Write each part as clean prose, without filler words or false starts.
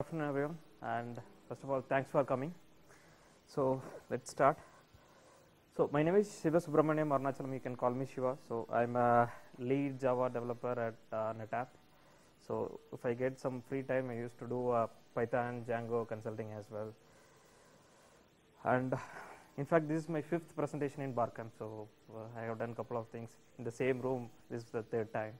afternoon everyone, and first of all thanks for coming. So let's start. So my name is Shiva Subramaniam Arunachalam, you can call me Shiva. So I'm a lead Java developer at NetApp. So if I get some free time, I used to do Python, Django consulting as well. And in fact, this is my 5th presentation in Barcamp. So I have done a couple of things in the same room. This is the 3rd time.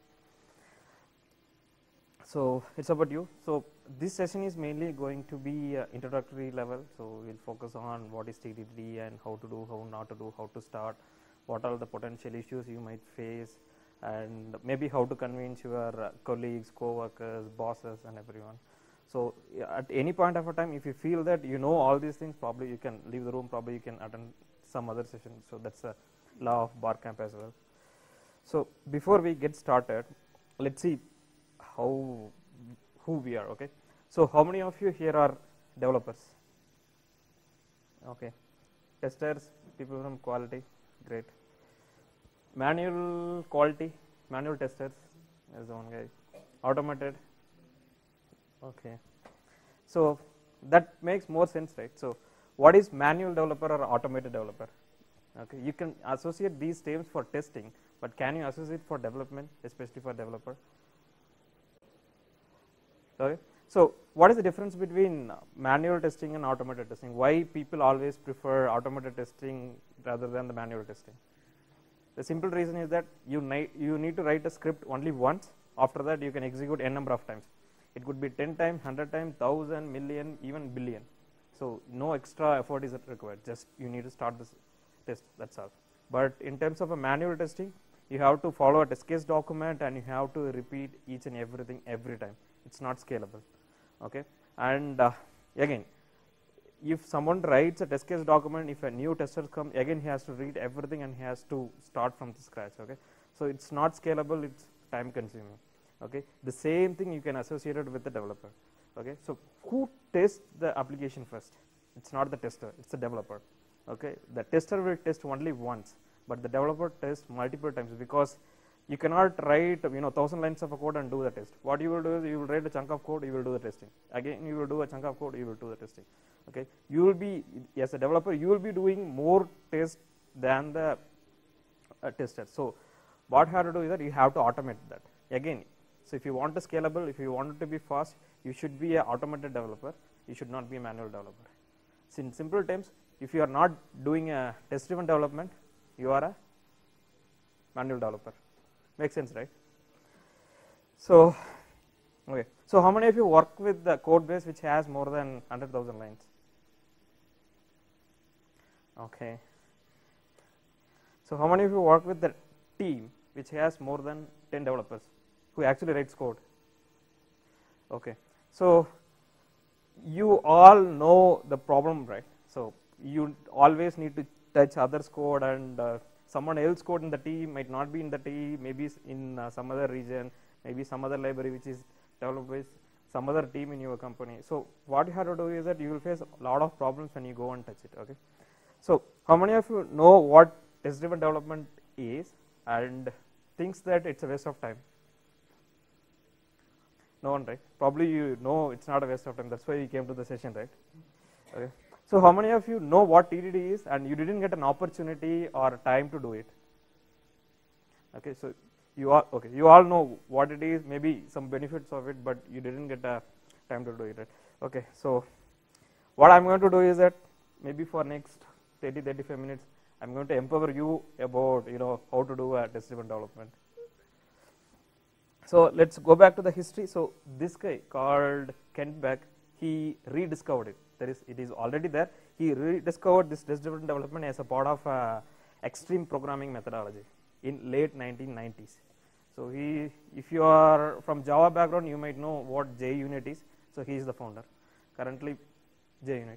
So it's about you. So this session is mainly going to be introductory level. So we'll focus on what is TDD and how to do, how not to do, how to start, what are the potential issues you might face, and maybe how to convince your colleagues, co-workers, bosses, and everyone. So at any point of a time, if you feel that you know all these things, probably you can leave the room. Probably you can attend some other session. So that's a law of Barcamp as well. So before we get started, let's see who we are. Okay, so how many of you here are developers? Okay, testers, people from quality, great. Manual quality, manual testers, there's one guy. Automated, okay. So that makes more sense, right? So what is manual developer or automated developer? Okay, you can associate these terms for testing, but can you associate for development, especially for developer? Okay. So what is the difference between manual testing and automated testing? Why people always prefer automated testing rather than the manual testing? The simple reason is that you need to write a script only once. After that, you can execute n number of times. It could be 10 times, 100 times, 1000, million, even billion. So no extra effort is required. Just you need to start this test. That's all. But in terms of a manual testing, you have to follow a test case document and you have to repeat each and everything every time. It's not scalable. Okay. And again, if someone writes a test case document, if a new tester comes, again he has to read everything and he has to start from the scratch. Okay. So it's not scalable. It's time consuming. Okay. The same thing you can associate it with the developer. Okay. So who tests the application first? It's not the tester. It's the developer. Okay. The tester will test only once, but the developer tests multiple times, because you cannot write 1000 lines of a code and do the test. What you will do is you will write a chunk of code, you will do the testing. Again you will do a chunk of code, you will do the testing. Okay. You will be, as a developer, you will be doing more tests than the tester. So what you have to do is that you have to automate that. Again, so if you want to scalable, if you want it to be fast, you should be an automated developer. You should not be a manual developer. So in simple terms, if you are not doing a test-driven development, you are a manual developer. Makes sense, right? So, okay. So how many of you work with the code base which has more than 100,000 lines? Okay. So how many of you work with the team which has more than 10 developers who actually writes code? Okay. So you all know the problem, right? So you always need to touch others' code, and someone else's code in the team might not be in the team, maybe in some other region, maybe some other library which is developed by some other team in your company. So what you have to do is that you will face a lot of problems when you go and touch it. Okay. So how many of you know what test-driven development is and thinks that it's a waste of time? No one, right? Probably you know it's not a waste of time. That's why you came to the session, right? Okay. So how many of you know what TDD is and you didn't get an opportunity or time to do it? Okay, so you all know what it is, maybe some benefits of it, but you didn't get a time to do it, right? Okay, so what I'm going to do is that maybe for next 30-35 minutes, I'm going to empower you about how to do a test-driven development. So let's go back to the history. So this guy called Kent Beck, he rediscovered it. It is already there. He rediscovered this test-driven development as a part of extreme programming methodology in late 1990s. So if you are from Java background, you might know what JUnit is. So he is the founder. Currently, JUnit.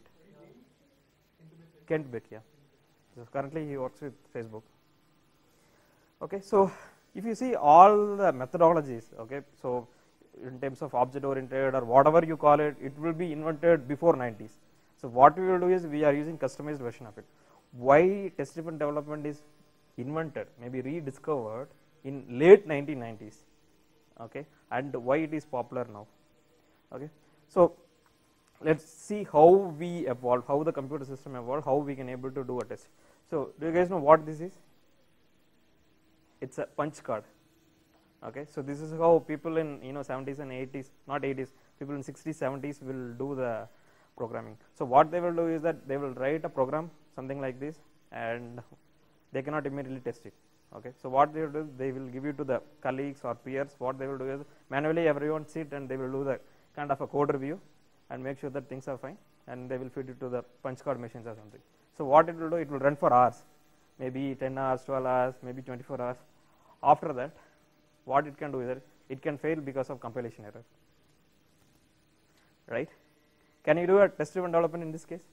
Kent Beck, yeah. So currently he works with Facebook. Okay, so if you see all the methodologies, okay, so in terms of object oriented or whatever you call it, it will be invented before 90s. So what we will do is we are using customized version of it. Why test-driven development is invented, maybe rediscovered in late 1990s, okay, and why it is popular now. Okay, so let's see how we evolved, how the computer system evolved, how we can able to do a test. So do you guys know what this is? It's a punch card. Okay, so this is how people in 70s and 80s, not 80s, people in 60s, 70s will do the programming. So what they will do is that they will write a program something like this, and they cannot immediately test it. Okay, so what they will do, they will give you to the colleagues or peers. What they will do is manually everyone sit and they will do the kind of a code review and make sure that things are fine, and they will feed it to the punch card machines or something. So what it will do, it will run for hours, maybe 10 hours, 12 hours, maybe 24 hours. After that, what it can do is that it can fail because of compilation error, right? Can you do a test driven development in this case?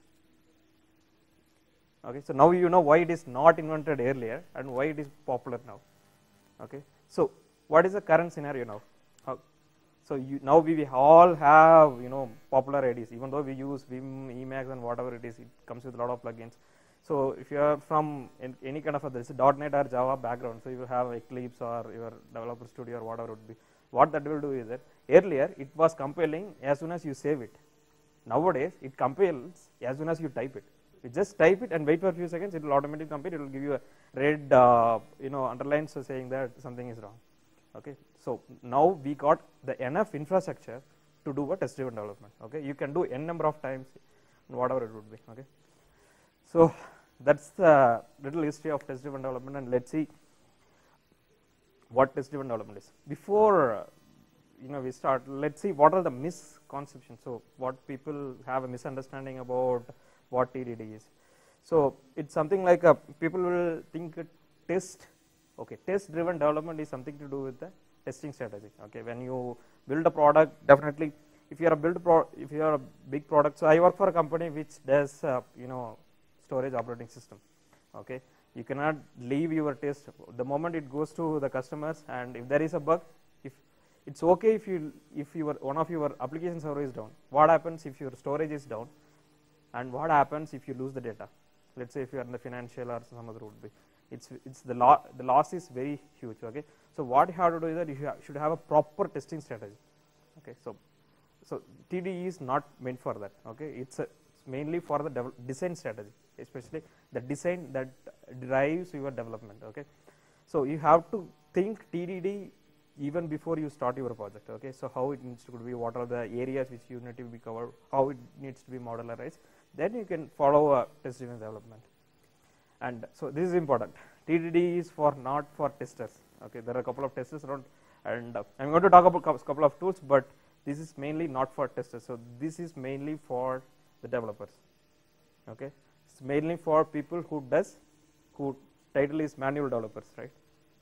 Okay, so now you know why it is not invented earlier and why it is popular now. Okay, so what is the current scenario now? So now we all have popular IDEs, even though we use Vim, Emacs and whatever it is, it comes with a lot of plugins. So if you are from any kind of a .NET or Java background, so you will have Eclipse or your Developer Studio or whatever it would be. What that will do is that earlier it was compiling as soon as you save it. Nowadays it compiles as soon as you type it. You just type it and wait for a few seconds, it will automatically compile. It will give you a red underline, so saying that something is wrong. Okay, so now we got the enough infrastructure to do a test driven development. Okay, you can do n number of times, whatever it would be. Okay, so that's the little history of test driven development, and let's see what test driven development is. Before we start, let's see what are the misconceptions. So what people have a misunderstanding about what TDD is. So it's something like people will think test. Okay, test driven development is something to do with the testing strategy. Okay, when you build a product, definitely if you are if you are a big product. So I work for a company which does storage operating system. Okay, you cannot leave your test the moment it goes to the customers, and if there is a bug, if it's okay if one of your application server is down. What happens if your storage is down, and what happens if you lose the data? Let's say if you are in the financial or some other would be. It's the loss is very huge. Okay, so what you have to do is that you should have a proper testing strategy. Okay, so TDE is not meant for that. Okay, it's mainly for the design strategy, especially the design that drives your development. Okay, so you have to think TDD even before you start your project. Okay, so how it needs to be, what are the areas which you need to be covered, how it needs to be modularized, then you can follow a test driven development. And so this is important. TDD is not for testers. Okay, there are a couple of testers around, and I'm going to talk about a couple of tools, but this is mainly not for testers. So this is mainly for the developers. Okay, it's mainly for people who title is manual developers, right?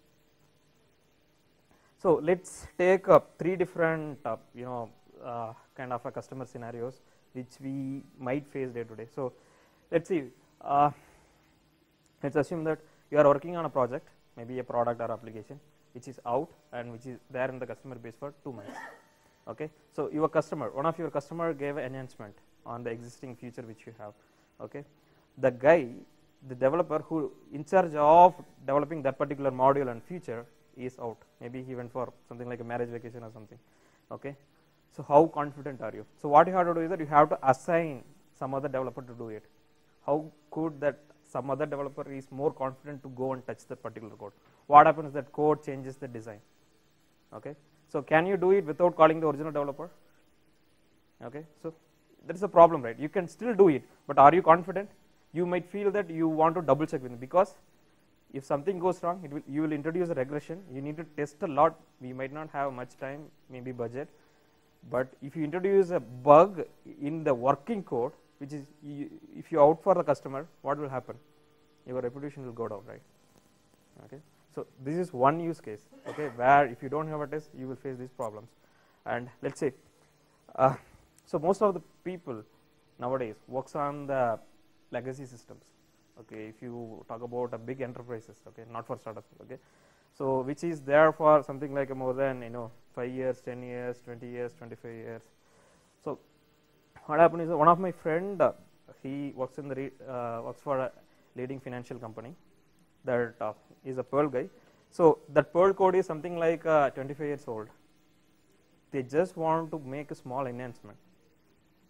So let's take three different kind of a customer scenarios which we might face day to day. So let's see. Let's assume that you are working on a project, maybe a product or application, which is out and which is there in the customer base for 2 months. Okay, so your customer, one of your customer gave an enhancement on the existing feature which you have. Okay, the guy, the developer who in charge of developing that particular module and feature is out. Maybe he went for something like a marriage vacation or something. Okay, so how confident are you? So what you have to do is that you have to assign some other developer to do it. How could that some other developer is more confident to go and touch that particular code? What happens if that code changes the design? Okay, so can you do it without calling the original developer? Okay, so there is a problem, right? You can still do it, but are you confident? You might feel that you want to double check with it, because if something goes wrong, you will introduce a regression. You need to test a lot. We might not have much time, maybe budget, but if you introduce a bug in the working code, which is if you out for the customer, what will happen? Your reputation will go down, right? Okay, so this is one use case. Okay, where if you don't have a test, you will face these problems. And let's say, so most of the people nowadays works on the legacy systems. Okay, if you talk about a big enterprises, okay, not for startups. Okay, so which is there for something like more than 5 years, 10 years, 20 years, 25 years. So what happened is one of my friend, he works in the works for a leading financial company that is a Perl guy. So that Perl code is something like 25 years old. They just want to make a small enhancement.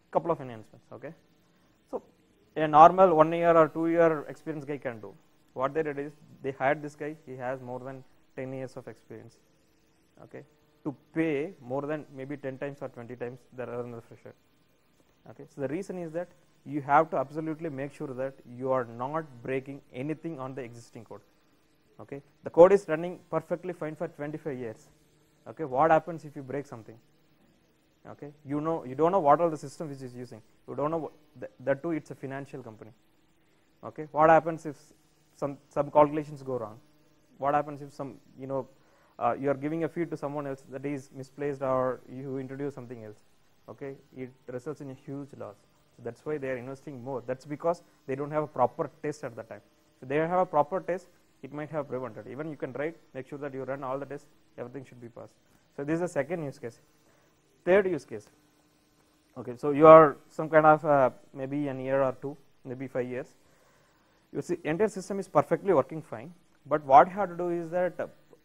couple of enhancements. Okay, so a normal 1 year or 2 year experienced guy can do. What they did is they hired this guy. He has more than 10 years of experience. Okay, to pay more than maybe 10 times or 20 times the other fresher. Okay, so the reason is that you have to absolutely make sure that you are not breaking anything on the existing code. Okay, the code is running perfectly fine for 25 years. Okay, what happens if you break something? Okay, you don't know what all the system which is using. You don't know that too. It's a financial company. Okay, what happens if some calculations go wrong? What happens if some you are giving a feed to someone else that is misplaced, or you introduce something else? Okay, it results in a huge loss. So that's why they are investing more. That's because they don't have a proper test at the time. If they have a proper test, it might have prevented. Even you can write, make sure that you run all the tests, everything should be passed. So this is the second use case. Third use case. Okay, so you are some kind of maybe an year or two, maybe 5 years. You see, entire system is perfectly working fine. But what you have to do is that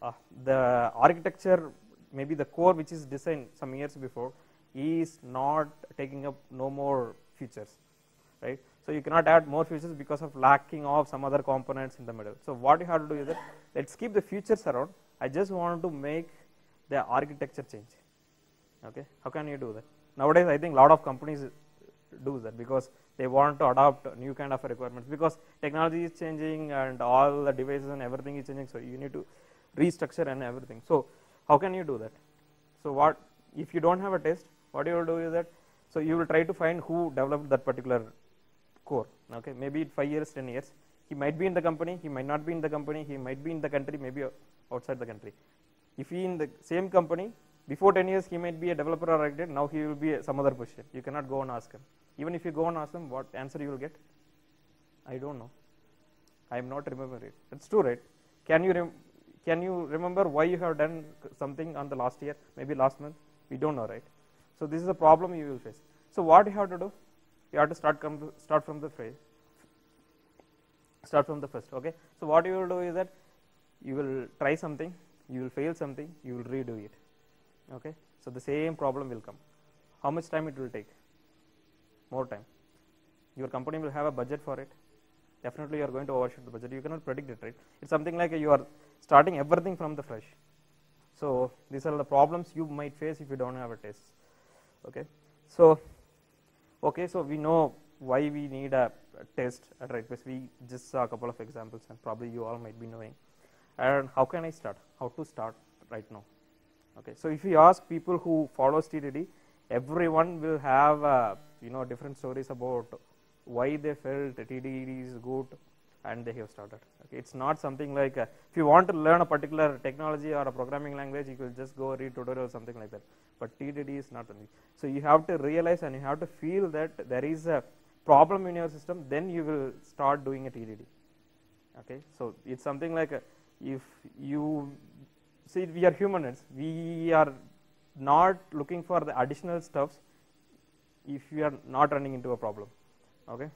the architecture, maybe the core which is designed some years before, is not taking up no more features, right? So you cannot add more features because of lacking of some other components in the middle. So what you have to do is that let's keep the features around. I just want to make the architecture change. Okay, how can you do that? Nowadays, I think a lot of companies do that because they want to adopt new kind of requirements, because technology is changing and all the devices and everything is changing. So you need to restructure and everything. So how can you do that? So what if you don't have a test? What you will do is that, so you will try to find who developed that particular core. Okay, maybe 5 years, 10 years. He might be in the company, he might not be in the company, he might be in the country, maybe outside the country. If he in the same company, before 10 years he might be a developer or architect, now he will be some other position. You cannot go and ask him. Even if you go and ask him, what answer you will get? I don't know. I am not remembering it. That's true, right? Can you remember why you have done something on the last year, maybe last month? We don't know, right? So this is a problem you will face. So what you have to do? You have to start from the first. Okay. So what you will do is that you will try something, you will fail something, you will redo it. Okay. So the same problem will come. How much time it will take? More time. Your company will have a budget for it. Definitely you are going to overshoot the budget. You cannot predict it, right? It's something like you are starting everything from the fresh. So these are the problems you might face if you don't have a test. Okay. So we know why we need a test at RightBase. We just saw a couple of examples, and probably you all might be knowing. And how can I start? How to start right now? Okay. So if you ask people who follows TDD, everyone will have different stories about why they felt TDD is good and they have started. Okay. It's not something like if you want to learn a particular technology or a programming language, you will just go read tutorial or something like that. But TDD is not only. So you have to realize and you have to feel that there is a problem in your system, then you will start doing a TDD. Okay. So it's something like if you see, we are humans, we are not looking for the additional stuffs if we are not running into a problem. Okay.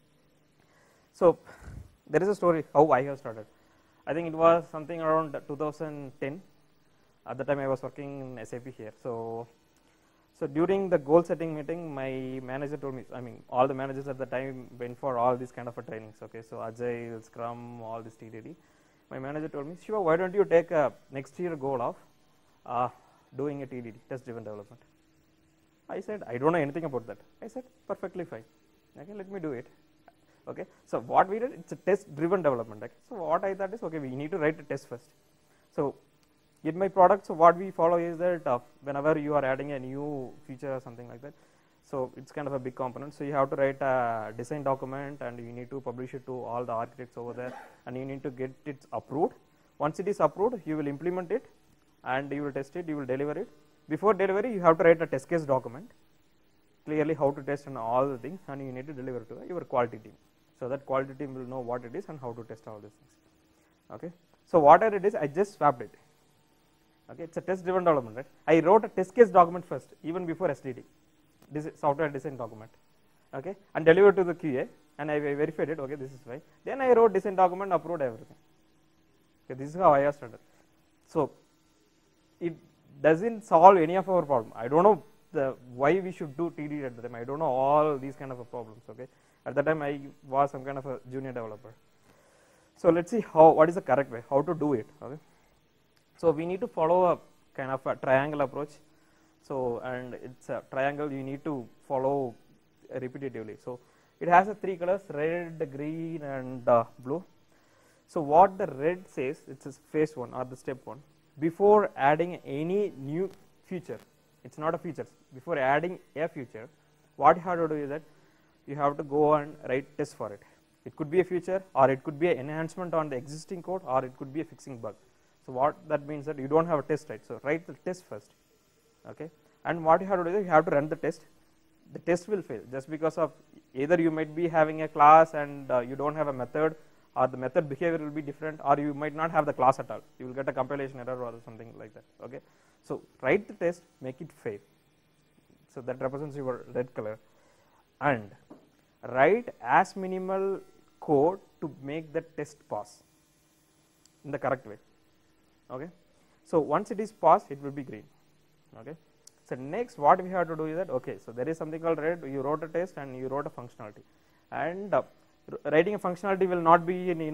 So there is a story how I have started. I think it was something around 2010. At the time I was working in SAP here. So during the goal setting meeting, my manager told me, I mean all the managers at the time went for all these kind of trainings. Okay, so Agile, Scrum, all this TDD. My manager told me, Shiva, why don't you take a next year goal of doing a TDD, test driven development. I said, I don't know anything about that. I said, perfectly fine. Okay, let me do it. Okay, so what we did, it's a test driven development. Okay, so what I thought is, okay, we need to write a test first. So in my product, so what we follow is that whenever you are adding a new feature or something like that, so it's kind of a big component. So you have to write a design document and you need to publish it to all the architects over there, and you need to get it approved. Once it is approved, you will implement it and you will test it, you will deliver it. Before delivery, you have to write a test case document, clearly how to test and all the things, and you need to deliver to your quality team. So that quality team will know what it is and how to test all these things. Okay. So whatever it is, I just swapped it. Okay, it's a test driven development, right? I wrote a test case document first, even before SDD, this software design document. Okay, and delivered to the QA, and I verified it. Okay, this is fine. Then I wrote design document, approved everything. Okay, this is how I have started. So it doesn't solve any of our problem. I don't know the why we should do TDD at the time. I don't know all these kind of problems. Okay, at that time I was some kind of a junior developer. So let's see what is the correct way, how to do it. Okay, so we need to follow a kind of a triangle approach. So and it's a triangle you need to follow repetitively. So it has a 3 colors: red, green, and blue. So what the red says, it's phase 1 or the step 1. Before adding any new feature, it's not a feature. Before adding a feature, what you have to do is that you have to go and write test for it. It could be a feature, or it could be an enhancement on the existing code, or it could be a fixing bug. So what that means that you don't have a test, right? So write the test first. Okay, and what you have to do is you have to run the test. The test will fail just because of either you might be having a class and you don't have a method, or the method behavior will be different, or you might not have the class at all. You will get a compilation error or something like that. Okay, so write the test, make it fail. So that represents your red color, and write as minimal code to make the test pass in the correct way. Okay, so once it is passed, it will be green. Okay, so next what we have to do is that, okay, so there is something called red. You wrote a test and you wrote a functionality, and writing a functionality will not be in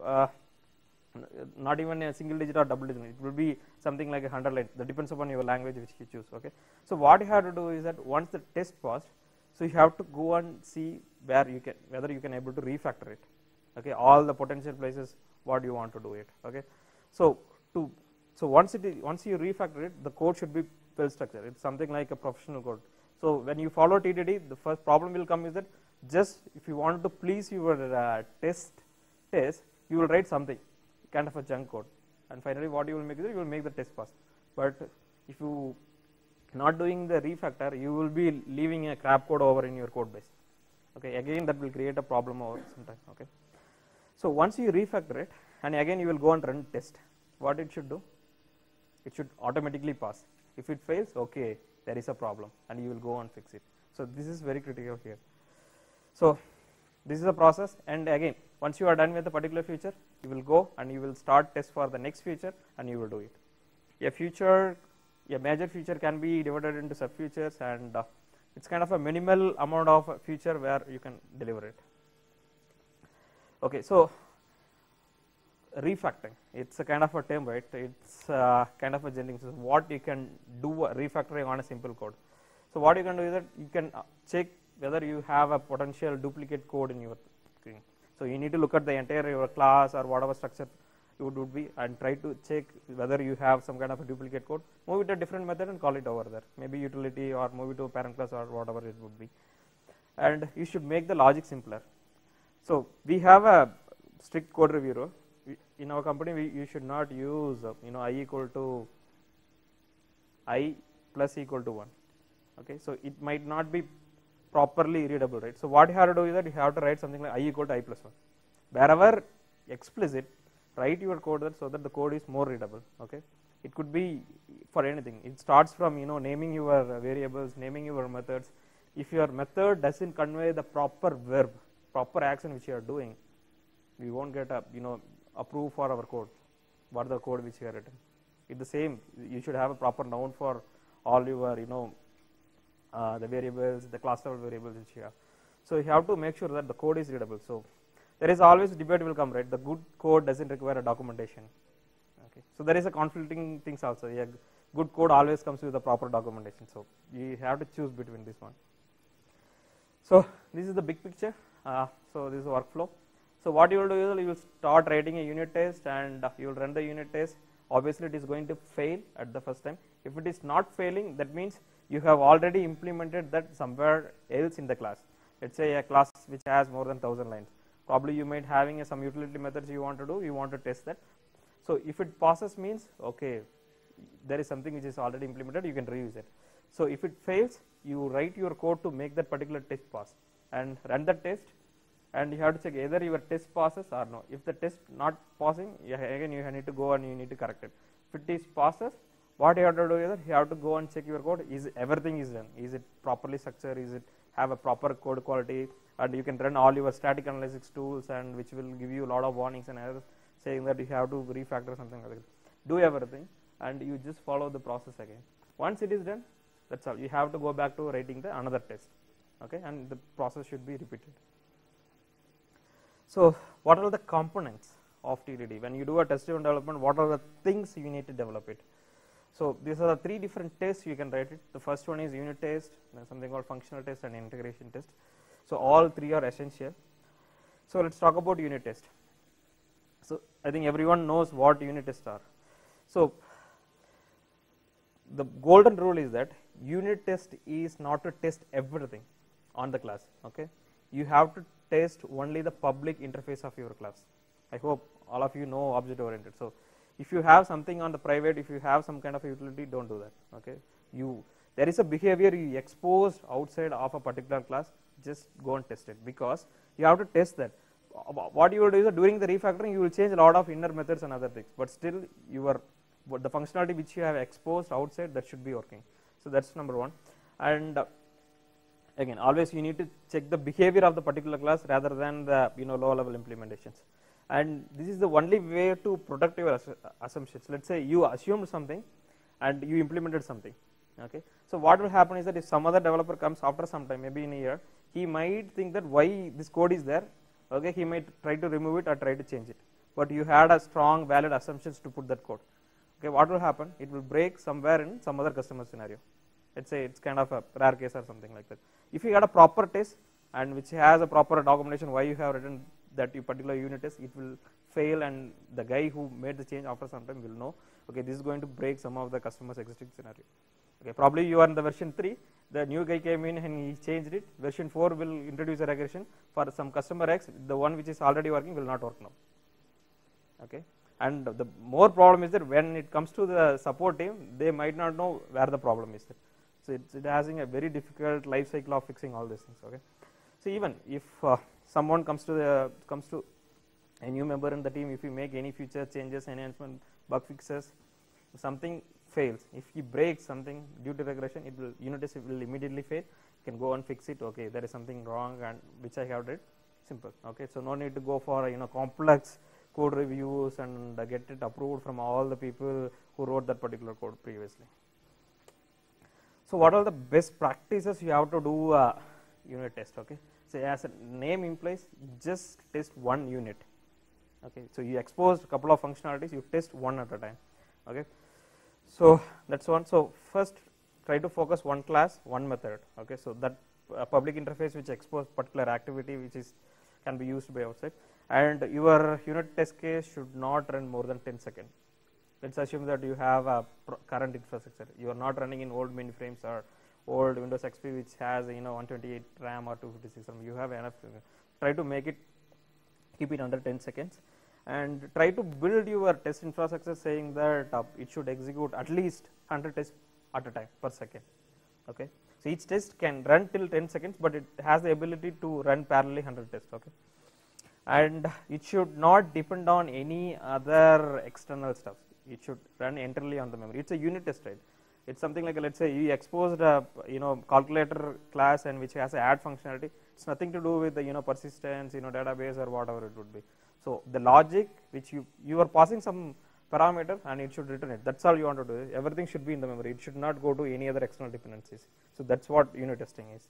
not even a single digit or double digit. It will be something like 100 lines. That depends upon your language which you choose. Okay, so what you have to do is that once the test passed, so you have to go and see where you can, whether you can able to refactor it. Okay, all the potential places what you want to do it. Okay, so once you refactor it, the code should be well structured. It's something like a professional code. So when you follow TDD, the first problem will come is that just if you want to please your test, you will write something kind of a junk code, and finally what you will make is you will make the test pass. But if you not doing the refactor, you will be leaving a crap code over in your code base. Okay, again that will create a problem over some time. Okay, so once you refactor it, and again you will go and run test, what it should do? It should automatically pass. If it fails, okay, there is a problem, and you will go and fix it. So this is very critical here. So this is the process, and again once you are done with a particular feature, you will go and you will start test for the next feature, and you will do it. A major feature can be divided into sub features, and it's kind of a minimal amount of feature where you can deliver it. Okay, so refactoring, it's a kind of a term, right? It's kind of a generic. So what you can do refactoring on a simple code. So what you can do is that you can check whether you have a potential duplicate code in your screen. So you need to look at the entire your class or whatever structure it would be, and try to check whether you have some kind of a duplicate code. Move it to a different method and call it over there. Maybe utility, or move it to a parent class, or whatever it would be. And you should make the logic simpler. So we have a strict code review rule. In our company, you should not use I equal to I plus equal to 1. Okay, so it might not be properly readable, right? So what you have to do is that you have to write something like I equal to I plus 1. Wherever explicit, write your code that so that the code is more readable. Okay, it could be for anything. It starts from naming your variables, naming your methods. If your method doesn't convey the proper verb, proper action which you are doing, we won't get a approve for our code, what the code which you have written. It's the same. You should have a proper noun for all your the variables, the class level variables which you have. So you have to make sure that the code is readable. So there is always debate will come, right? The good code doesn't require a documentation. Okay, so there is a conflicting things also. Yeah, good code always comes with the proper documentation. So you have to choose between this one. So this is the big picture. So this is the workflow. So what you will do is you will start writing a unit test, and you will run the unit test. Obviously it is going to fail at the first time. If it is not failing, that means you have already implemented that somewhere else in the class. Let's say a class which has more than 1000 lines. Probably you might having some utility methods you want to do, you want to test that. So if it passes means, okay, there is something which is already implemented, you can reuse it. So if it fails, you write your code to make that particular test pass, and run the test, and you have to check either your test passes or no. If the test not passing, again you need to go and you need to correct it. If it is passes, what you have to do is you have to go and check your code, is everything is done, is it properly structured, is it have a proper code quality, and you can run all your static analytics tools, and which will give you a lot of warnings and errors saying that you have to refactor something like that. Do everything, and you just follow the process again. Once it is done, That's all. You have to go back to writing the another test, okay, and the process should be repeated. So, what are the components of TDD? When you do a test-driven development, what are the things you need to develop it? So, these are the three different tests you can write it. The first one is unit test, then something called functional test and integration test. So, all three are essential. So, let us talk about unit test. So, I think everyone knows what unit tests are. So, the golden rule is that unit test is not to test everything on the class, okay. You have to test only the public interface of your class. I hope all of you know object oriented. So, if you have something on the private, if you have some kind of utility, don't do that, okay. There is a behavior you exposed outside of a particular class, just go and test it, because you have to test that. What you will do is that during the refactoring you will change a lot of inner methods and other things, but still the functionality which you have exposed outside, that should be working. So, that is number one. And again, always you need to check the behavior of the particular class rather than the low level implementations, and this is the only way to protect your assumptions. Let us say you assumed something and you implemented something, okay. So, what will happen is that if some other developer comes after some time, maybe in a year, he might think that why this code is there, okay, he might try to remove it or try to change it, but you had a strong valid assumptions to put that code, okay. What will happen? It will break somewhere in some other customer scenario. Let us say it is kind of a rare case or something like that. If you had a proper test and which has a proper documentation why you have written that particular unit test, it will fail, and the guy who made the change after some time will know, okay, this is going to break some of the customer's existing scenario, okay. Probably you are in the version 3, the new guy came in and he changed it, version 4 will introduce a regression for some customer X, the one which is already working will not work now, okay. And the more problem is that when it comes to the support team, they might not know where the problem is. So, it having a very difficult life cycle of fixing all these things, okay. So, even if someone comes to a new member in the team, if you make any feature changes, enhancement, bug fixes, something fails, if he breaks something due to regression, unit test will immediately fail. You can go and fix it, okay, there is something wrong and which I have did, simple, okay. So, no need to go for complex code reviews and get it approved from all the people who wrote that particular code previously. So, what are the best practices you have to do unit test, okay. So, as a name implies, you just test one unit, okay. So, you exposed a couple of functionalities, you test one at a time, okay. So, that is one. So, first try to focus one class, one method, okay. So, that public interface which exposes particular activity which can be used by outside, and your unit test case should not run more than 10 seconds. Let us assume that you have a current infrastructure, you are not running in old mainframes or old Windows XP which has 128 RAM or 256 RAM, you have enough. Try to make it, keep it under 10 seconds, and try to build your test infrastructure saying that it should execute at least 100 tests at a time per second, okay. So, each test can run till 10 seconds, but it has the ability to run parallelly 100 tests, okay. And it should not depend on any other external stuff. It should run entirely on the memory. It is a unit test, right? It is something like, let us say you exposed a calculator class and which has a add functionality. It is nothing to do with the persistence, database or whatever it would be. So, the logic which you are passing some parameter and it should return it. That is all you want to do. Everything should be in the memory. It should not go to any other external dependencies. So, that is what unit testing is.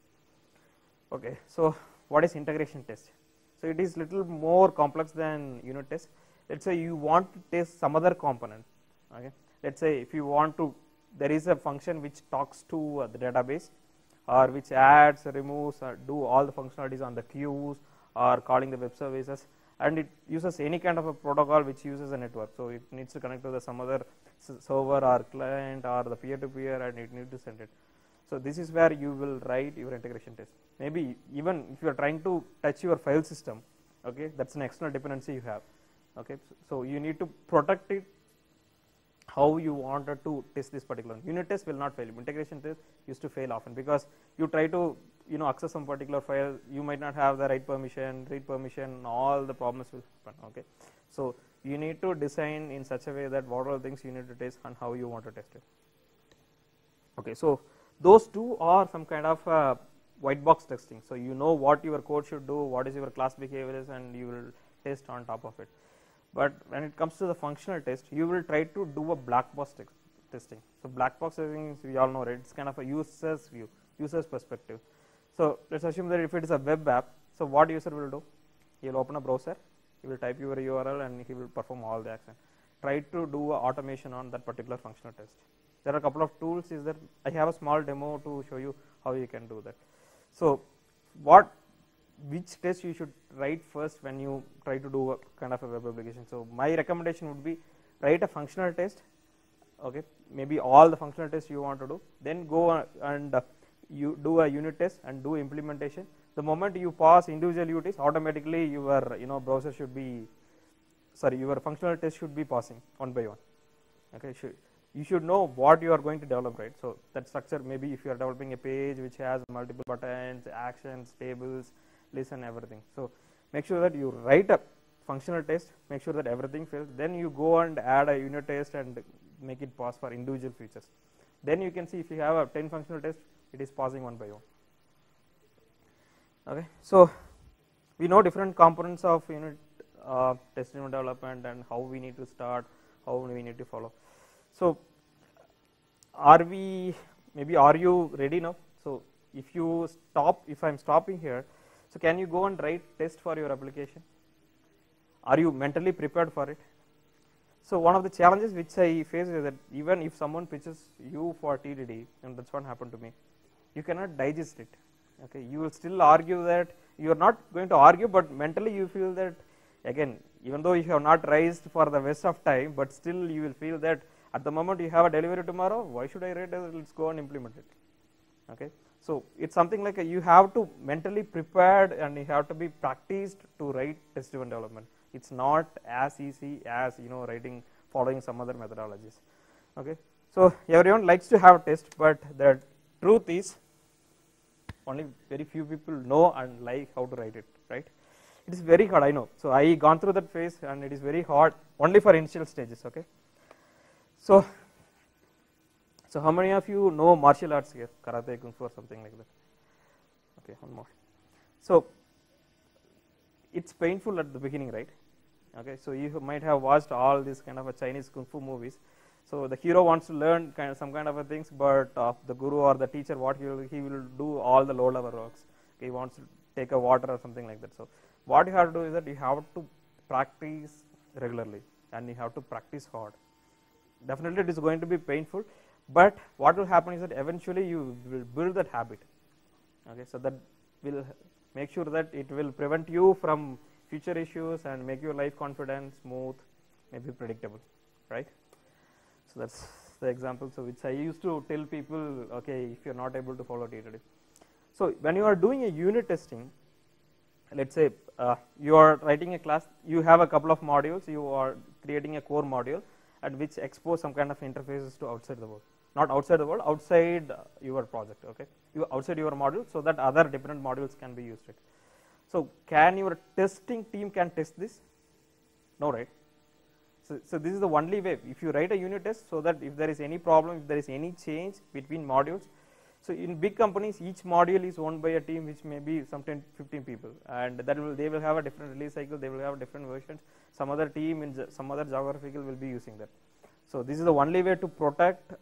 Okay. So, what is integration test? So, it is little more complex than unit test. Let us say you want to test some other component, okay. Let us say if you want to, there is a function which talks to the database or which adds, removes, or do all the functionalities on the queues or calling the web services, and it uses any kind of a protocol which uses a network. So, it needs to connect to some other server or client or the peer-to-peer, and it needs to send it. So, this is where you will write your integration test. Maybe even if you are trying to touch your file system, okay, that is an external dependency you have. Okay, so you need to protect it how you wanted to test this particular one. Unit test will not fail. Integration test used to fail often because you try to access some particular file, you might not have the write permission, read permission, all the problems will happen. Okay, so you need to design in such a way that what are the things you need to test and how you want to test it. Okay, so those two are some kind of white box testing. So you know what your code should do, what is your class behavior is, and you will test on top of it. But when it comes to the functional test, you will try to do a black box test. testing. So black box testing, we all know, right? It's kind of a user's view, user's perspective. So let's assume that if it is a web app, so what user will do? He will open a browser, he will type your URL, and he will perform all the action. Try to do automation on that particular functional test. There are a couple of tools. Is that I have a small demo to show you how you can do that. So which test you should write first when you try to do a kind of a web application. So my recommendation would be write a functional test, okay, maybe all the functional tests you want to do, then go and you do a unit test and do implementation. The moment you pass individual UTs, automatically your browser should be, sorry, your functional test should be passing one by one. Okay, you should know what you are going to develop, right? So that structure, maybe if you are developing a page which has multiple buttons, actions, tables, lists and everything. So make sure that you write a functional test, make sure that everything fails, then you go and add a unit test and make it pass for individual features. Then you can see if you have a 10 functional tests, it is passing one by one. Okay, so we know different components of unit test-driven development and how we need to start, how we need to follow. So are you ready now? So if I'm stopping here, so can you go and write test for your application? Are you mentally prepared for it? So one of the challenges which I face is that even if someone pitches you for TDD, and that's what happened to me, you cannot digest it. Okay, you will still argue that, you are not going to argue, but mentally you feel that, again, even though you have not raised for the waste of time, but still you will feel that at the moment you have a delivery tomorrow, why should I write it? Let's go and implement it. Okay, so it's something like you have to mentally prepared and you have to be practiced to write test-driven development. It's not as easy as following some other methodologies. Okay, so everyone likes to have a test, but the truth is only very few people know and like how to write it, right? It is very hard, I know. So I gone through that phase and it is very hard only for initial stages. Okay, so how many of you know martial arts here, karate, kung fu or something like that? Okay, one more. So it's painful at the beginning, right? Okay, so you might have watched all these kind of a Chinese kung fu movies. So the hero wants to learn some kind of a things, but the guru or the teacher, what he will do all the low level works. Okay, he wants to take a water or something like that. So what you have to do is that you have to practice regularly and you have to practice hard. Definitely it is going to be painful, but what will happen is that eventually you will build that habit. Okay, so that will make sure that it will prevent you from future issues and make your life confident, smooth, maybe predictable, right? So that's the example. So which I used to tell people, okay, if you're not able to follow TDD. So when you are doing a unit testing, let's say you are writing a class, you have a couple of modules, you are creating a core module at which expose some kind of interfaces to outside the world. Not outside the world, outside your project, okay? Outside your module, so that other different modules can be used. So can your testing team can test this? No, right? So this is the only way. If you write a unit test, so that if there is any problem, if there is any change between modules, so in big companies, each module is owned by a team which may be some 10, 15 people, and they will have a different release cycle, they will have different versions. Some other team in some other geographical will be using that. So this is the only way to protect,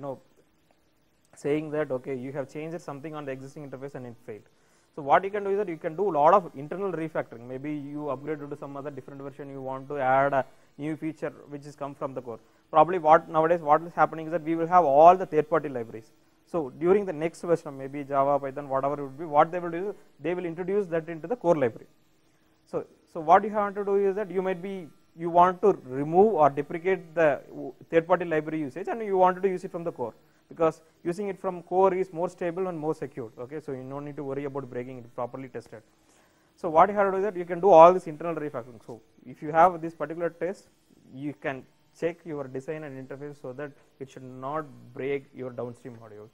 saying that, okay, you have changed something on the existing interface and it failed. So what you can do is that you can do a lot of internal refactoring. Maybe you upgraded to some other different version, you want to add a new feature which is come from the core. Probably nowadays what is happening is that we will have all the third party libraries. So during the next version, maybe Java, Python, whatever it would be, what they will do is they will introduce that into the core library. So what you have to do is that you want to remove or deprecate the third party library usage and you wanted to use it from the core, because using it from core is more stable and more secure. Okay, so you don't need to worry about breaking it, properly tested. So what you have to do is that you can do all this internal refactoring. So if you have this particular test, you can check your design and interface so that it should not break your downstream modules.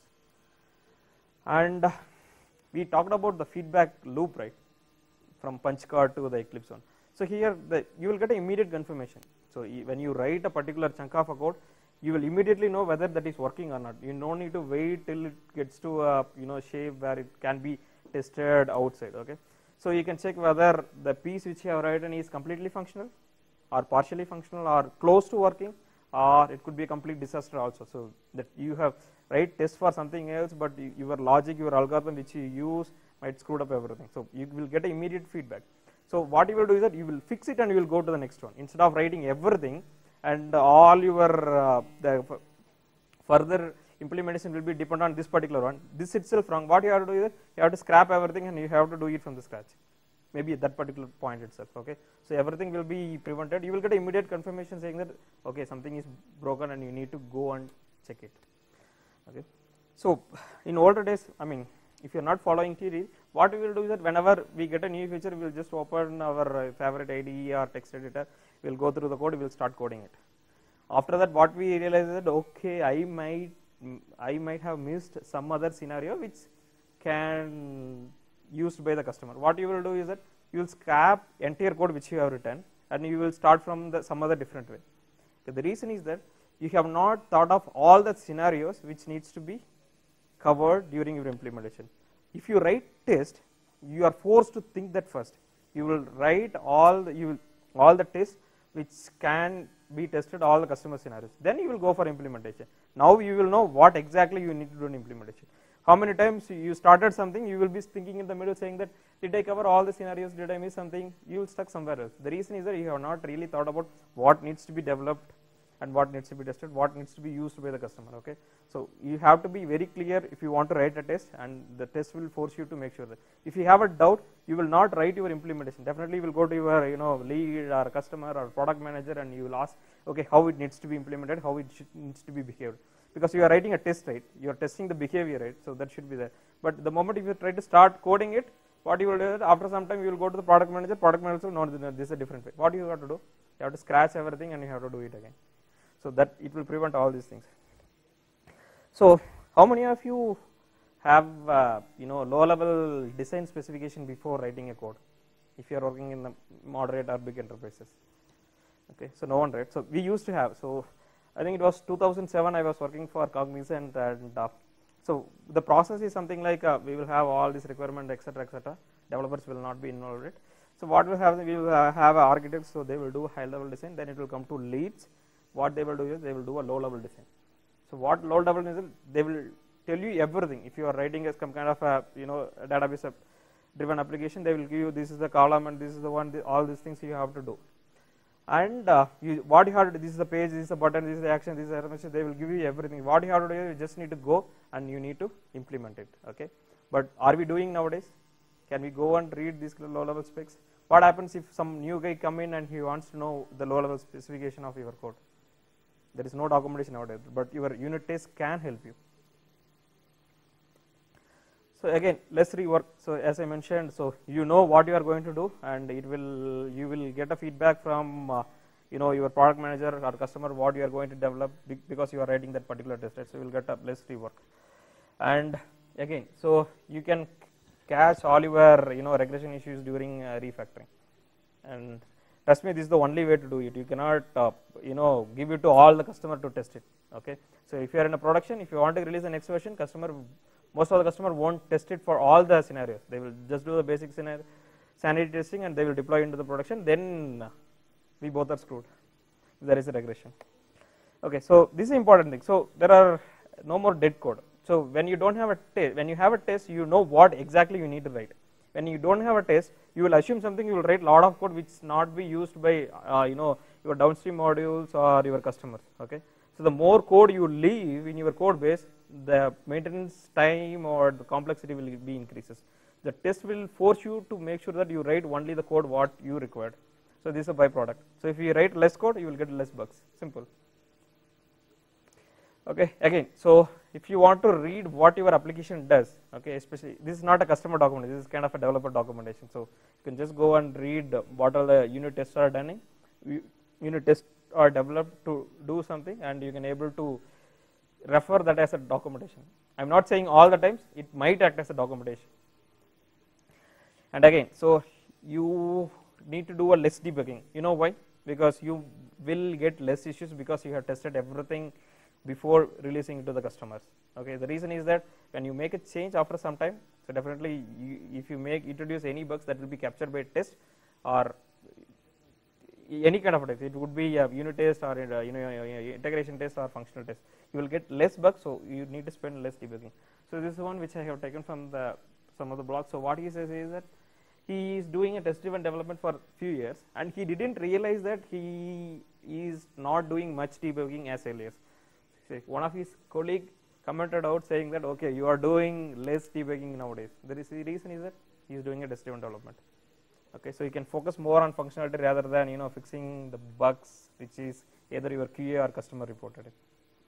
And we talked about the feedback loop, right, from punch card to the Eclipse one. So here you will get an immediate confirmation. So when you write a particular chunk of a code, you will immediately know whether that is working or not. You don't need to wait till it gets to a shape where it can be tested outside. Okay, so you can check whether the piece which you have written is completely functional or partially functional or close to working, or it could be a complete disaster also. So that you have write test for something else, but your logic, your algorithm which you use might screw up everything. So you will get immediate feedback. So what you will do is that you will fix it and you will go to the next one instead of writing everything and all your the further implementation will be dependent on this particular one. This itself wrong. What you have to do is that you have to scrap everything and you have to do it from the scratch. Maybe at that particular point itself. Okay, so everything will be prevented. You will get immediate confirmation saying that okay, something is broken and you need to go and check it. Okay, so in older days, I mean, if you are not following TD, what we will do is that whenever we get a new feature, we will just open our favorite IDE or text editor. We will go through the code. We will start coding it. After that, what we realize is that okay, I might have missed some other scenario which can used by the customer. What you will do is that you will scrap entire code which you have written and you will start from some other different way. Okay, the reason is that you have not thought of all the scenarios which needs to be covered during your implementation. If you write test, you are forced to think that first. You will write all the tests which can be tested all the customer scenarios. Then you will go for implementation. Now you will know what exactly you need to do in implementation. How many times you started something, you will be thinking in the middle saying that did I cover all the scenarios, did I miss something, you will stuck somewhere else. The reason is that you have not really thought about what needs to be developed and what needs to be tested, what needs to be used by the customer. Okay, so you have to be very clear if you want to write a test, and the test will force you to make sure that if you have a doubt, you will not write your implementation. Definitely you will go to your lead or customer or product manager and you will ask okay how it needs to be implemented, how it needs to be behaved, because you are writing a test, right? You are testing the behavior, right? So that should be there. But the moment if you try to start coding it, what you will do is after some time you will go to the product manager will know this is a different way. What you have to do? You have to scratch everything and you have to do it again. So that it will prevent all these things. So how many of you have low level design specification before writing a code? If you are working in the moderate or big enterprises. Okay, so no one, right? So we used to have. So I think it was 2007 I was working for Cognizant, and so the process is something like we will have all this requirement etc. Developers will not be involved in it. So what we will have, we will have architects, so they will do high level design, then it will come to leads. What they will do is they will do a low level design. So what low level design, they will tell you everything. If you are writing as some kind of a a database driven application, they will give you this is the column and this is the one, all these things you have to do. And what you have to do, this is the page, this is the button, this is the action, this is the animation, they will give you everything. What you have to do is you just need to go and you need to implement it. Okay, but are we doing nowadays? Can we go and read these low level specs? What happens if some new guy come in and he wants to know the low level specification of your code? There is no documentation nowadays, but your unit test can help you. So again, let's rework. So as I mentioned, so you know what you are going to do, and you will get a feedback from your product manager or customer what you are going to develop because you are writing that particular test. Right? So you will get a let's rework. And again, so you can catch all your regression issues during refactoring. And trust me, this is the only way to do it. You cannot give it to all the customer to test it. Okay, so if you are in a production, if you want to release the next version, most of the customer won't test it for all the scenarios. They will just do the basic sanity testing and they will deploy into the production. Then we both are screwed if there is a regression. Okay, so this is important thing. So there are no more dead code. So when you don't have a test, when you have a test, you know what exactly you need to write. When you don't have a test, you will assume something. You will write a lot of code which not be used by your downstream modules or your customers. Okay, so the more code you leave in your code base, the maintenance time or the complexity will be increases. The test will force you to make sure that you write only the code what you required. So this is a byproduct. So if you write less code, you will get less bugs. Simple. Okay, again, so if you want to read what your application does, okay, especially this is not a customer document, this is kind of a developer documentation. So you can just go and read what all the unit tests are done. Unit tests are developed to do something, and you can able to refer that as a documentation. I am not saying all the times, it might act as a documentation. And again, so you need to do a less debugging. You know why? Because you will get less issues because you have tested everything before releasing it to the customers. Okay, the reason is that when you make a change after some time, so definitely if you introduce any bugs, that will be captured by test, or any kind of a test. It would be a unit test or integration test or functional test. You will get less bugs, so you need to spend less debugging. So this is one which I have taken from some of the blogs. So what he says is that he is doing a test driven development for few years, and he didn't realize that he is not doing much debugging as early as. One of his colleague commented out saying that okay, you are doing less debugging nowadays. The reason is that he is doing a test driven development. Okay, so you can focus more on functionality rather than fixing the bugs which is either your QA or customer reported it.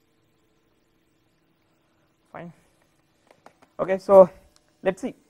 Fine. Okay, so let's see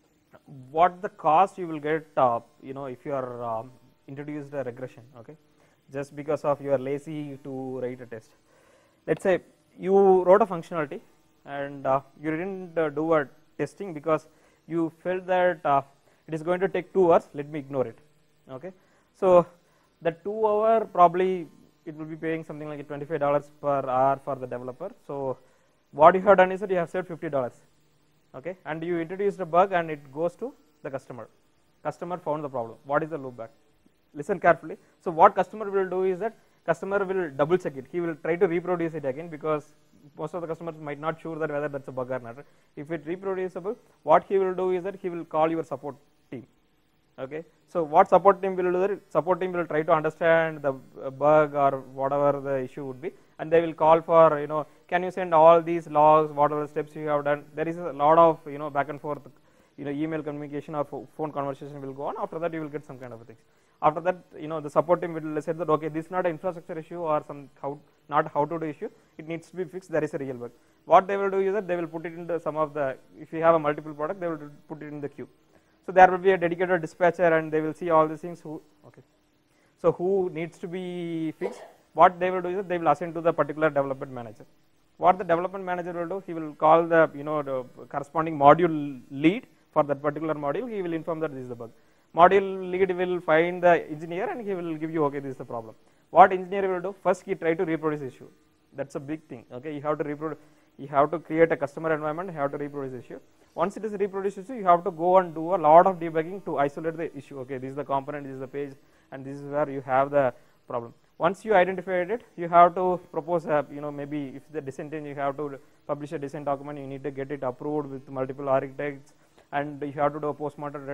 what the cost you will get if you are introduced a regression, okay, just because of you are lazy to write a test. Let's say you wrote a functionality and you didn't do a testing because you felt that it is going to take 2 hours, let me ignore it. Okay, so the 2 hour probably it will be paying something like $25 per hour for the developer. So what you have done is that you have saved $50, okay, and you introduced a bug and it goes to the customer. Customer found the problem. What is the loopback? Listen carefully. So what customer will do is that customer will double check it. He will try to reproduce it again because most of the customers might not sure that whether that's a bug or not. If it reproducible, what he will do is that he will call your support team. Okay, so what support team will do that? Support team will try to understand the bug or whatever the issue would be, and they will call for can you send all these logs, what are the steps you have done. There is a lot of back and forth email communication or phone conversation will go on. After that you will get some kind of a thing. After that the support team will say that okay, this is not an infrastructure issue or not how to do issue, it needs to be fixed, there is a real bug. What they will do is that they will put it into some of the, if you have a multiple product, they will put it in the queue. So there will be a dedicated dispatcher and they will see all these things so who needs to be fixed. What they will do is that they will assign to the particular development manager. What the development manager will do, he will call the the corresponding module lead for that particular module. He will inform that this is the bug. Module lead will find the engineer and he will give you okay, this is the problem. What engineer will do? First he try to reproduce issue. That's a big thing. Okay, you have to reproduce. You have to create a customer environment. You have to reproduce issue. Once it is reproduced issue, you have to go and do a lot of debugging to isolate the issue. Okay, this is the component, this is the page, and this is where you have the problem. Once you identified it, you have to propose a maybe if the design team, you have to publish a design document. You need to get it approved with multiple architects, and you have to do a postmortem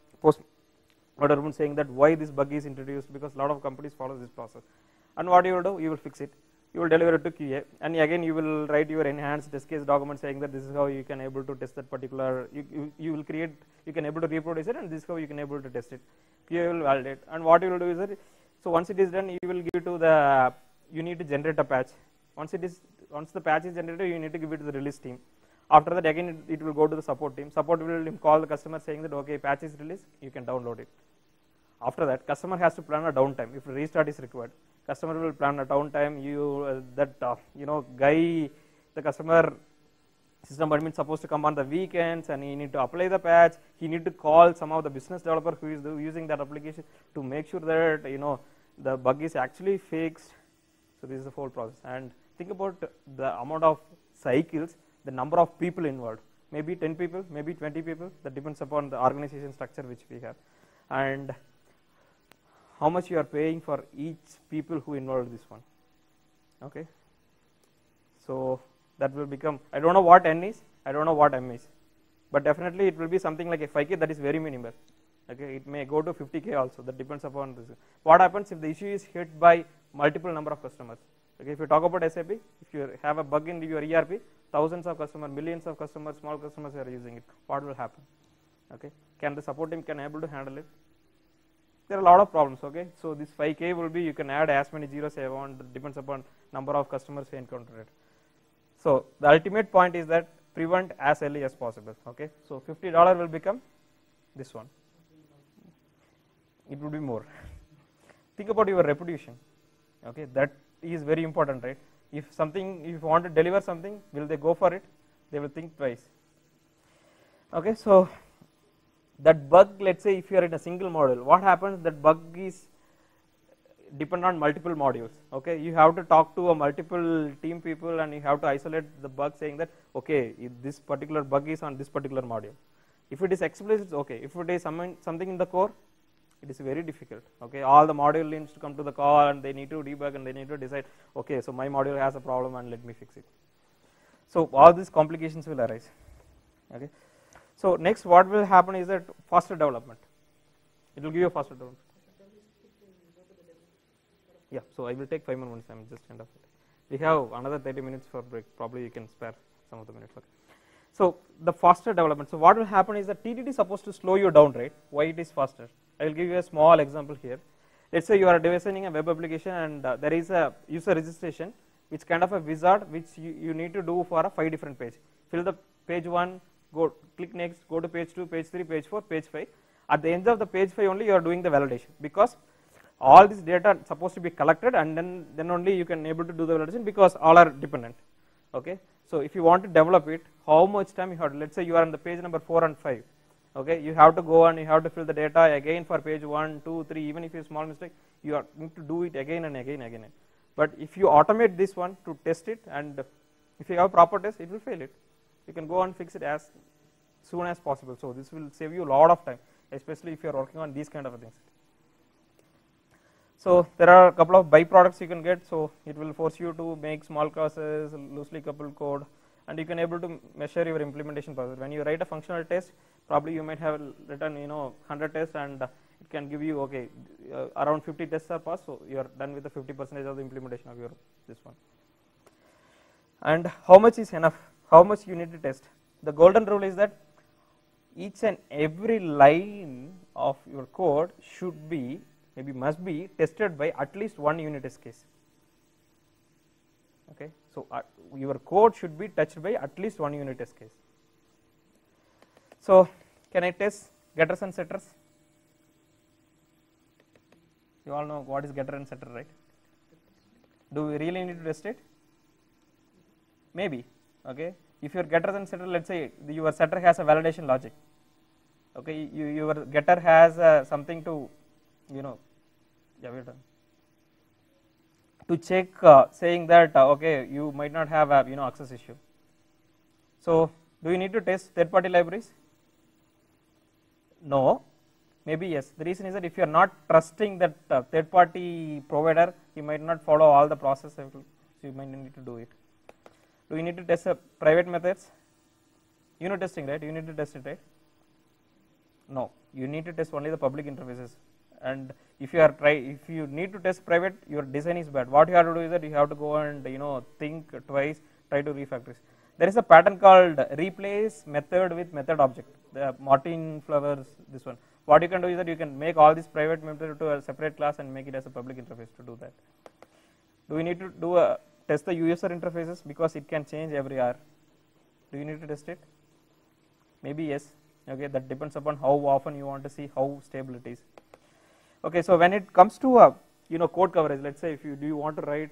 saying that why this bug is introduced, because a lot of companies follow this process. And what you will do, you will fix it. You will deliver it to QA, and again you will write your enhanced test case document saying that this is how you can able to test that particular. You will create, you can able to reproduce it, and this is how you can able to test it. QA will validate, and what you will do is that so once it is done, you will give to the, you need to generate a patch. Once the patch is generated, you need to give it to the release team. After that, again it will go to the support team. Support will call the customer saying that okay, patch is released, you can download it. After that, customer has to plan a downtime if a restart is required. Customer will plan a downtime. Guy, the customer system admin is supposed to come on the weekends, and he need to apply the patch. He need to call some of the business developer who is using that application to make sure that the bug is actually fixed. So this is the whole process. And think about the amount of cycles, the number of people involved. Maybe 10 people, maybe 20 people. That depends upon the organization structure which we have, and how much you are paying for each people who involved this one. Okay, so that will become, I don't know what N is, I don't know what M is, but definitely it will be something like a 5K that is very minimal. Okay, it may go to 50K also, that depends upon this. What happens if the issue is hit by multiple number of customers? Okay, if you talk about SAP, if you have a bug in your ERP, thousands of customers, millions of customers, small customers are using it, what will happen? Okay, can the support team can able to handle it? There are a lot of problems. Okay, so this 5K will be, you can add as many zeros you want, depends upon number of customers you encounter it. So the ultimate point is that prevent as early as possible. Okay, so $50 will become this one. It will be more. Think about your reputation. Okay, that is very important, right? If you want to deliver something, will they go for it? They will think twice. Okay, so that bug, let's say if you are in a single module, what happens? That bug is depend on multiple modules. Okay, you have to talk to a multiple team people, and you have to isolate the bug, saying that okay, if this particular bug is on this particular module. If it is explicit, okay. If it is something in the core, It is very difficult. Okay, all the module needs to come to the call and they need to debug and they need to decide, okay, so my module has a problem and let me fix it. So all these complications will arise. Okay, so next what will happen is that faster development. It will give you a faster development. Yeah, so I will take 5 more minutes. I'm just end of it. We have another 30 minutes for break. Probably you can spare some of the minutes. Okay. So the faster development. So what will happen is that TDD is supposed to slow you down, right? Why it is faster? I will give you a small example here. Let's say you are designing a web application and there is a user registration, which kind of a wizard which you need to do for a 5 different page. Fill the page 1, go click next, go to page 2, page 3, page 4, page 5. At the end of the page 5 only you are doing the validation, because all this data supposed to be collected and then only you can able to do the validation, because all are dependent. Okay, so if you want to develop it, how much time you have to, let's say you are on the page number 4 and 5. Okay, you have to go and you have to fill the data again for page 1, 2, 3. Even if you small mistake, you are need to do it again and again and again. But if you automate this one to test it, and if you have proper test, it will fail it. You can go and fix it as soon as possible. So this will save you a lot of time, especially if you are working on these kind of things. So there are a couple of byproducts you can get. So it will force you to make small classes, loosely coupled code, and you can able to measure your implementation process. When you write a functional test, probably you might have written 100 tests, and it can give you okay around 50 tests are passed, so you are done with the 50% of the implementation of your this one. And how much is enough? How much you need to test? The golden rule is that each and every line of your code should be, maybe must be tested by at least one unit test case. Okay, so your code should be touched by at least one unit test case. So can I test getters and setters? You all know what is getter and setter, right? Do we really need to test it? Maybe. Okay, if your getters and setter, let's say your setter has a validation logic. Okay, your getter has something to, yeah, we're done. To check saying that okay, you might not have a access issue. So do you need to test third-party libraries? No. Maybe yes. The reason is that if you are not trusting that third-party provider, you might not follow all the process, so you might need to do it. Do you need to test private methods? Unit testing, right? You need to test it, right? No. You need to test only the public interfaces. And if you need to test private, your design is bad. What you have to do is that you have to go and think twice, try to refactor. There is a pattern called replace method with method object. The Martin Flowers, this one. What you can do is that you can make all this private method to a separate class and make it as a public interface to do that. Do we need to test the user interfaces, because it can change every hour? Do you need to test it? Maybe yes. Okay, that depends upon how often you want to see how stable it is. Okay, so when it comes to code coverage, let's say if you want to write,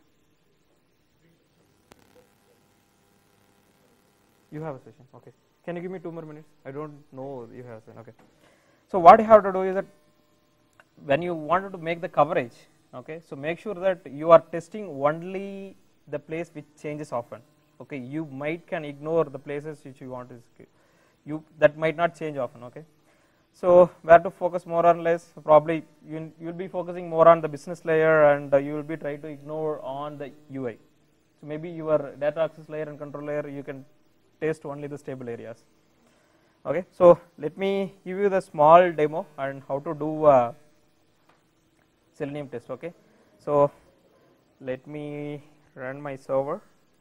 you have a session. Okay, can you give me 2 more minutes? I don't know you have a session. Okay, so what you have to do is that when you wanted to make the coverage, okay, so make sure that you are testing only the place which changes often. Okay, you can ignore the places which you want to that might not change often. Okay. So where to focus more or less? Probably you will be focusing more on the business layer, and you will be trying to ignore on the UI. So maybe your data access layer and control layer, you can test only the stable areas. Okay, so let me give you the small demo and how to do a Selenium test. Okay, so let me run my server.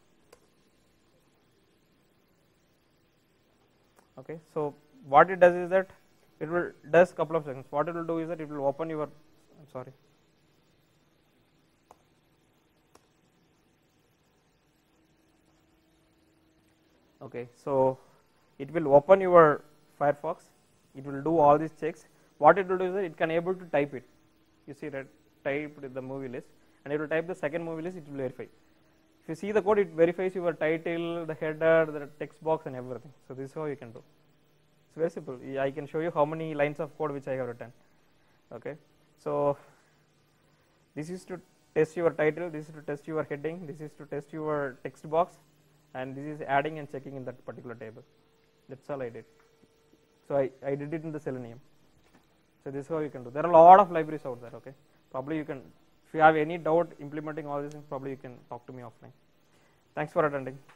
Okay, so what it does is that it will does couple of things. What it will do is that it will open your, I'm sorry. Okay, so it will open your Firefox. It will do all these checks. What it will do is that it can able to type it. You see that typed the movie list, and it will type the second movie list. It will verify. If you see the code, it verifies your title, the header, the text box, and everything. So this is how you can do. It's very simple. I can show you how many lines of code which I have written. Okay, so this is to test your title, this is to test your heading, this is to test your text box, and this is adding and checking in that particular table. That's all I did. So I did it in the Selenium. So this is how you can do. There are a lot of libraries out there. Okay, probably you can. If you have any doubt implementing all these things, probably you can talk to me offline. Thanks for attending.